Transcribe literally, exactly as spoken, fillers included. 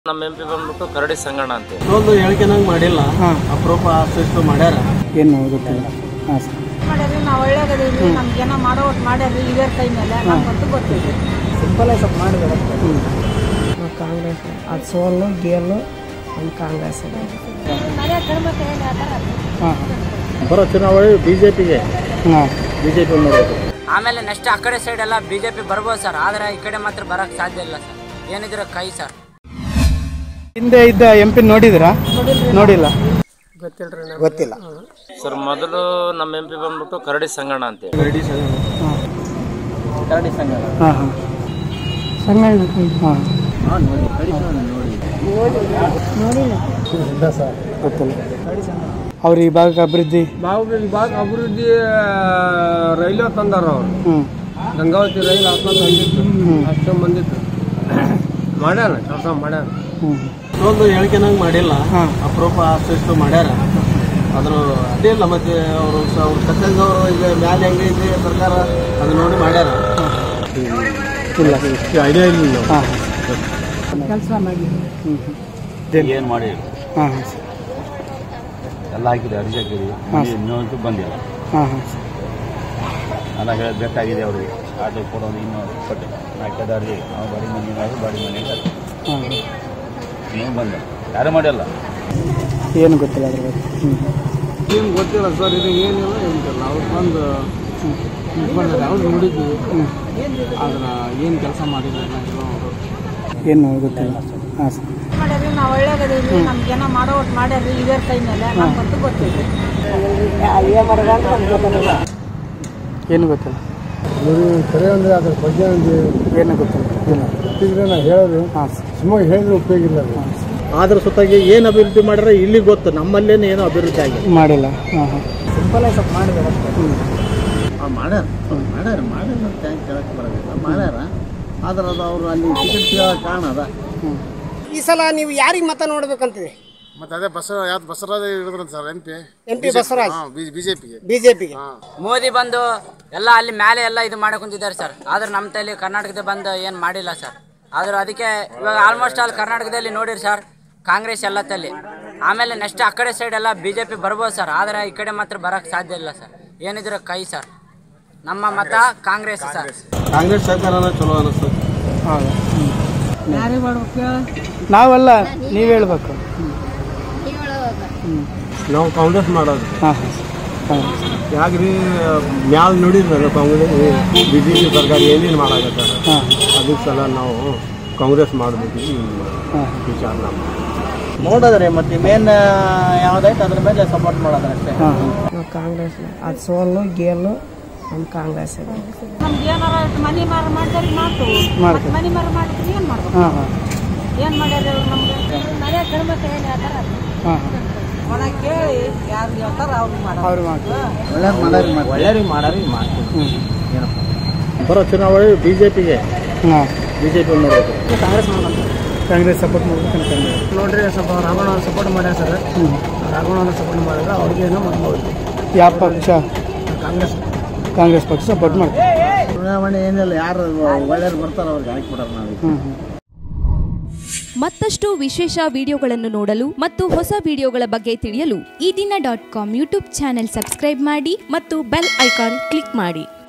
ನಮ್ಮ ಎಂಪಿ ಬಂದ್ಬಿಟ್ಟು ಕರಡಿ ಸಂಗಣ್ಣ ಅಂತ ಒಂದು ಹೇಳಿಕೆನಂಗೆ ಮಾಡಿಲ್ಲ. ಅಪರೂಪ ಆರ್ಟಿಸ್ಟ್ ಮಾಡ್ಯಾರ ಏನು ಗೊತ್ತಿಲ್ಲ. ಹಾಂ ಸರ್ ಮಾಡ್ಯಾರಿ ನಾವು ಒಳ್ಳೆಯದಿದ್ದೀವಿ. ನಮ್ಗೇನೋ ಮಾಡೋ ಒಟ್ಟು ಮಾಡ್ಯಾರಿ ಇದೇ ಕೈ ಮೇಲೆ ನಮ್ಗಂತೂ ಗೊತ್ತಿದೆ. ಸಿಂಪಲ್ ಆಗಿ ಸ್ವಲ್ಪ ಮಾಡಿದ್ರೆ ಕಾಂಗ್ರೆಸ್ ಅದು ಸೋಲು ಗೇಲು ಒಂದು ಕಾಂಗ್ರೆಸ್ ಹಾಂ ಬರೋ ಚುನಾವಣೆ ಬಿ ಜೆ ಪಿಗೆ ಹಾಂ ಬಿ ಜೆ ಪಿ ನೋಡಬೇಕು. ಆಮೇಲೆ ನೆಕ್ಸ್ಟ್ ಆ ಕಡೆ ಸೈಡ್ ಎಲ್ಲ ಬಿ ಜೆ ಪಿ ಬರ್ಬೋದು ಸರ್, ಆದರೆ ಈ ಕಡೆ ಮಾತ್ರ ಬರೋಕ್ಕೆ ಸಾಧ್ಯ ಇಲ್ಲ ಸರ್. ಏನಿದ್ರೆ ಕೈ ಸರ್. ಹಿಂದೆ ಇದ್ದ ಎಂ ಪಿ ನೋಡಿದ್ರಾ? ನೋಡಿಲ್ಲ, ಗೊತ್ತಿಲ್ಲ ಗೊತ್ತಿಲ್ಲ ಸರ್. ಮೊದಲು ನಮ್ಮ ಎಂಪಿ ಬಂದ್ಬಿಟ್ಟು ಕರಡಿ ಸಂಗಣ್ಣ ಅಂತ ಕರಡಿ ಸಂಗಣ್ಣ ಹಾಂ ಕರಡಿ ಸಂಗಣ್ಣ ಹಾಂ ಹಾಂ ಸಂಗಣ್ಣ ಹಾಂ ಹಾಂ ನೋಡಿ ಕರಡಿ ಸಂಗಣ್ಣ ನೋಡಿ ನೋಡಿಲ್ಲ ಇಲ್ಲ ಸರ್ ಗೊತ್ತಿಲ್ಲ. ಅವ್ರ ಈ ಭಾಗಕ್ಕೆ ಅಭಿವೃದ್ಧಿ ಬಾಹುಬಲಿ ಭಾಗ ಅಭಿವೃದ್ಧಿ ರೈಲ್ವೆ ತಂದಾರ ಅವರು. ಹ್ಞೂ ಗಂಗಾವತಿ ರೈಲು ಹಾಕೊಂಡು ಬಂದಿತ್ತು, ಅಷ್ಟು ಬಂದಿತ್ತು. ಮಾಡ್ಯಾರ ಕೆಲಸ ಮಾಡ್ಯಾರ. ಹ್ಞೂ ಒಂದು ಹೇಳಿಕೆನಂಗೆ ಮಾಡಿಲ್ಲ. ಹಾಂ ಅಪರೂಪ ಆರ್ಟಿಸ್ಟ್ ಮಾಡ್ಯಾರ. ಅದ್ರ ಅಡ್ಡಿಲ್ಲ. ಮತ್ತೆ ಅವರು ಅವ್ರ ಸತ್ಯಂಗ ಅವರು ಈಗ ಮ್ಯಾಲೆ ಹೆಂಗೆ ಇದೆ ಸರ್ಕಾರ ಅದು ನೋಡಿ ಮಾಡ್ಯಾರ. ಇಲ್ಲ ಐಡಿಯಾ ಇಲ್ಲ. ಹಾಂ ಕೆಲಸ ಮಾಡಿ ಹ್ಞೂ ಏನು ಮಾಡಿ ಹಾಂ ಹಾಂ ಸರ್ ಎಲ್ಲ ಹಾಕಿದೆ, ಅರ್ಜಿ ಹಾಕಿದ್ವಿ, ಇನ್ನೊಂದು ಬಂದಿಲ್ಲ. ಹಾಂ ಹಾಂ ಎಲ್ಲ ಹೇಳೋದು ಬೇಕಾಗಿದೆ ಅವ್ರಿಗೆ. ಆಟೋ ಕೊಡೋದು ಇನ್ನೂ ಕೊಟ್ಟೆ ಹಾಕಿದ ಅರ್ಜಿ ನಾವು ಬಾಡಿ ಮನೆ ಬಾಡಿ ಮನೆಗೆ ಹಾಂ ಏನು ಬಂದ ಯಾರು ಮಾಡಿಲ್ಲ. ಏನು ಗೊತ್ತಿಲ್ಲ ಅದ್ರ ಬಗ್ಗೆ. ಹ್ಞೂ ಏನು ಗೊತ್ತಿಲ್ಲ ಸರ್. ಇದು ಏನಿಲ್ಲ ಏನಿಲ್ಲ. ಅವ್ರು ಬಂದು ಬಂದರೆ ಅವ್ರು ನೋಡಿದ್ವಿ. ಅದನ್ನ ಏನು ಕೆಲಸ ಮಾಡಿದ್ರು ಏನು ಗೊತ್ತಿಲ್ಲ. ಹಾಂ ಸರ್ ಮಾಡ್ಯಾರಿ ನಾವು ಒಳ್ಳೆಯದಿದ್ದೀವಿ. ನಮ್ಗೇನೋ ಮಾಡೋ ಒಟ್ಟು ಮಾಡ್ಯಾರಿ ಇದೇ ಕೈ ಮೇಲೆ ನಮ್ಗಂತೂ ಗೊತ್ತಿದೆ. ಏನು ಗೊತ್ತಿಲ್ಲ. ಕರೆ ಅಂದರೆ ಅದ್ರ ಬಗ್ಗೆ ಒಂದು ಏನು ಗೊತ್ತಿಲ್ಲ. ಗೊತ್ತಿದ್ರೆ ನಾವು ಹೇಳೋದು. ಹಾಂ ಸರ್ ಸುಮ್ಮನೆ ಹೇಳಿದ್ರೆ ಉಪಯೋಗ ಇಲ್ಲ. ಅದ್ರ ಸುತ್ತಾಗಿ ಏನು ಅಭಿವೃದ್ಧಿ ಮಾಡ್ರೆ ಇಲ್ಲಿ ಗೊತ್ತು, ನಮ್ಮಲ್ಲೇನು ಏನೋ ಅಭಿವೃದ್ಧಿ ಆಗಿದೆ ಮಾಡಿಲ್ಲ. ಹಾಂ ಹಾಂ ಸಿಂಪಲ್ ಆಗಿ ಸ್ವಲ್ಪ ಮಾಡಿದಾರೆ. ಹ್ಞೂ ಮಾಡ್ಯಾರ ಮಾಡ್ಯಾರ ಮಾಡಿಲ್ಲ ಅಂತ ಹೆಂಗೆ ಕೇಳಕ್ಕೆ ಬರೋದಿಲ್ಲ. ಮಾಡ್ಯಾರ. ಆದ್ರೆ ಅದು ಅವರು ಅಲ್ಲಿ ಟಿಕೆಟ್ ಸಿಗೋ ಕಾರಣ ಅದ. ಹ್ಞೂ ಈ ಸಲ ನೀವು ಯಾರಿಗೆ ಮತ ನೋಡ್ಬೇಕಂತಿದೆ? ಮತ್ತೆ ಅದೇ ಬಸ ಯಾವ್ದು ಬಸವರಾಜ್ ಹಿಡಿದ್ರಂತ sir M P M P Basavaraj ಬಿಜೆಪಿಗೆ ಬಿಜೆಪಿಗೆ. ಮೋದಿ ಬಂದು ಎಲ್ಲ ಅಲ್ಲಿ ಮೇಲೆ ಎಲ್ಲ ಇದು ಮಾಡಕ್ಕೆ ಕುಂತಿದ್ದಾರೆ ಸರ್. ಆದ್ರೆ ನಮ್ಮ ತಲೆ ಕರ್ನಾಟಕದ ಬಂದು ಏನು ಮಾಡಿಲ್ಲ ಸರ್. ಆದ್ರೆ ಅದಕ್ಕೆ ಇವಾಗ ಆಲ್ಮೋಸ್ಟ್ ಆಲ್ ಕರ್ನಾಟಕದಲ್ಲಿ ನೋಡಿರಿ ಸರ್, ಕಾಂಗ್ರೆಸ್ ಎಲ್ಲ ತಲೆ. ಆಮೇಲೆ ನೆಕ್ಸ್ಟ್ ಆ ಕಡೆ ಸೈಡ್ ಎಲ್ಲ ಬಿ ಜೆ ಪಿ ಬರ್ಬೋದು ಸರ್, ಆದರೆ ಈ ಕಡೆ ಮಾತ್ರ ಬರೋಕ್ಕೆ ಸಾಧ್ಯ ಇಲ್ಲ ಸರ್. ಏನಿದ್ರೆ ಕೈ ಸರ್. ನಮ್ಮ ಮತ ಕಾಂಗ್ರೆಸ್ ಸರ್. ಕಾಂಗ್ರೆಸ್ ಸರ್ಕಾರನ ಚಲೋ ಅನಿಸ್ತದೆ. ಹೌದಾ? ಯಾರಿಗೆ ಮಾಡ್ಬೇಕು? ನಾವೆಲ್ಲ ನೀವು ಹೇಳ್ಬೇಕು. ನಾವು ಕಾಂಗ್ರೆಸ್ ಮಾಡೋದು. ಹಾಂ ಹಾಂ ಯಾಕ್ರಿ ಮ್ಯಾಲ ನೋಡಿದ್ರಲ್ಲ ಕಾಂಗ್ರೆಸ್ ಬಿ ಜೆ ಪಿ ಸರ್ಕಾರ ಏನೇನು ಮಾಡಾಕತ್ತಾರ. ಹಾಂ ಅದಕ್ಕೆ ಸಲ ನಾವು ಕಾಂಗ್ರೆಸ್ ಮಾಡಬೇಕು ಹಾಂ ವಿಚಾರ ನೋಡಿದ್ರೆ ಮತ್ತೆ ಮೇನ್ ಯಾವುದೈತೆ ಅದ್ರ ಮೇಲೆ ಸಪೋರ್ಟ್ ಮಾಡೋದು ಅಷ್ಟೇ. ಹಾಂ ಹಾಂ ನಾವು ಕಾಂಗ್ರೆಸ್ ಅದು ಸೋಲು ಗೇಲು ಒಂದು ಕಾಂಗ್ರೆಸ್ ನಮ್ಗೆ ಏನಾರ ಮನಿ ಮಾರ ಮಾಡಿದ್ರೆ ಮಾತು ಮಾಡ್ತೀವಿ. ಮನಿ ಮಾರ ಮಾಡಿದ್ರೆ ಏನು ಮಾಡ್ಬೇಕು? ಹಾಂ ಹಾಂ ಏನು ಮಾಡ್ಯಾರ ಅವ್ರು ನಮ್ಗೆ? ಮನೆ ಕಡಿಮೆ ಏನು ಹೇಳ್ತಾರ ಹಾಂ ಒಣ ಕೇಳಿ ಯಾರು ಹೇಳ್ತಾರ ಅವ್ರು ಮಾಡೋದು. ಅವ್ರು ಮಾಡ್ತೀವಿ. ಒಳ್ಳೆಯ ಮಾಡಾರಿ ಒಳ್ಳೆಯವ್ರಿಗೆ ಮಾಡಾರಿ ಮಾಡ್ತೀವಿ. ಹ್ಞೂ ಏನಪ್ಪ ಬರೋ ಚುನಾವಣೆ ಬಿ ಜೆ ಪಿಗೆ ಹಾಂ ಬಿ ಜೆ ಪಿ ನೋಡಬೇಕು. ಕಾಂಗ್ರೆಸ್ ಮಾಡೋದು ಕಾಂಗ್ರೆಸ್ ಸಪೋರ್ಟ್ ಮಾಡ್ಬೇಕು ಅನ್ಕೊಂಡೆ. ನೋಡ್ರಿ ಸ್ವಲ್ಪ ರಾಘವಣ್ಣ ಸಪೋರ್ಟ್ ಮಾಡ್ಯಾರ ಸರ್. ಹ್ಞೂ ರಾಘವಣ್ಣ ಸಪೋರ್ಟ್ ಮಾಡಿದ್ರೆ ಅವ್ರಿಗೆ ಏನೋ ಮಾಡ್ಬೋದು. ಯಾವ ಪಕ್ಷ? ಕಾಂಗ್ರೆಸ್ ಕಾಂಗ್ರೆಸ್ ಪಕ್ಷ ಸಪೋರ್ಟ್ ಮಾಡ್ತೀವಿ. ಚುನಾವಣೆ ಏನಿಲ್ಲ, ಯಾರು ಒಳ್ಳೆಯವ್ರು ಬರ್ತಾರ ಅವ್ರಿಗೆ ಹಾಕಿಬಿಡೋರು ನಾವು. ಹ್ಞೂ ಹ್ಞೂ ಮತ್ತಷ್ಟು ವಿಶೇಷ ವಿಡಿಯೋಗಳನ್ನು ನೋಡಲು ಮತ್ತು ಹೊಸ ವಿಡಿಯೋಗಳ ಬಗ್ಗೆ ತಿಳಿಯಲು ಈ ದಿನ dot com YouTube channel subscribe ಮಾಡಿ ಮತ್ತು ಬೆಲ್ ಐಕಾನ್ ಕ್ಲಿಕ್ ಮಾಡಿ.